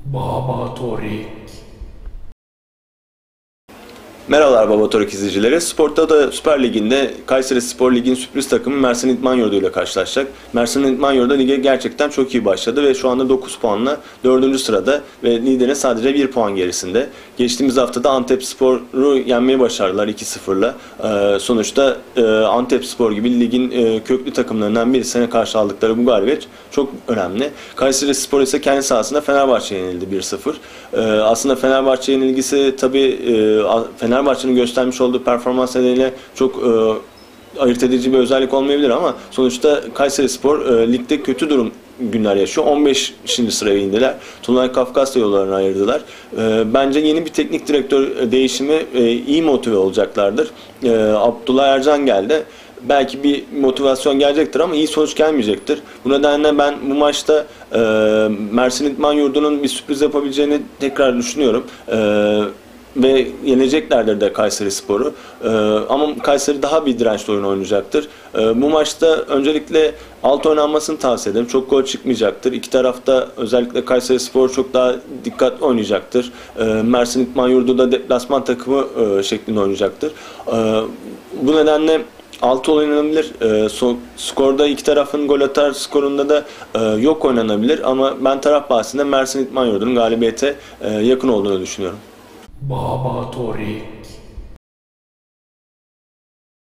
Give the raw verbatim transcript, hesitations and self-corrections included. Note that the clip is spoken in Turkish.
Baba Torik. Merhabalar Baba Torik izleyicileri. Spor'da da Süper Lig'inde Kayserispor Lig'in sürpriz takımı Mersin İdman Yurdu ile karşılaşacak. Mersin İdman Yurdu lige gerçekten çok iyi başladı ve şu anda dokuz puanla dördüncü sırada ve liderin sadece bir puan gerisinde. Geçtiğimiz haftada Antepspor'u yenmeyi başardılar iki sıfırla. Ee, sonuçta e, Antepspor gibi ligin e, köklü takımlarından birisine karşı aldıkları bu galibiyet çok önemli. Kayserispor ise kendi sahasında Fenerbahçe'ye yenildi bir sıfır. Ee, aslında Fenerbahçe yenilgisi tabii e, Fenerbahçe'nin göstermiş olduğu performans nedeniyle çok e, ayırt edici bir özellik olmayabilir ama sonuçta Kayserispor e, ligde kötü durum günler yaşıyor. on beşinci sıraya indiler. Turnay Kafkasya yollarını ayırdılar. E, bence yeni bir teknik direktör değişimi e, iyi motive olacaklardır. E, Abdullah Ercan geldi. Belki bir motivasyon gelecektir ama iyi sonuç gelmeyecektir. Bu nedenle ben bu maçta e, Mersin İdman Yurdu'nun bir sürpriz yapabileceğini tekrar düşünüyorum. E, Ve yeneceklerdir de Kayserispor'u. Ee, ama Kayseri daha bir dirençli oyun oynayacaktır. Ee, bu maçta öncelikle alt oynanmasını tavsiye ederim. Çok gol çıkmayacaktır. İki tarafta özellikle Kayserispor çok daha dikkatli oynayacaktır. Ee, Mersin İdman Yurdu da deplasman takımı e, şeklinde oynayacaktır. Ee, bu nedenle altı oynanabilir. E, so, skorda iki tarafın gol atar skorunda da e, yok oynanabilir. Ama ben taraf bahsinde Mersin İdman Yurdu'nun galibiyete e, yakın olduğunu düşünüyorum. Baba Torik.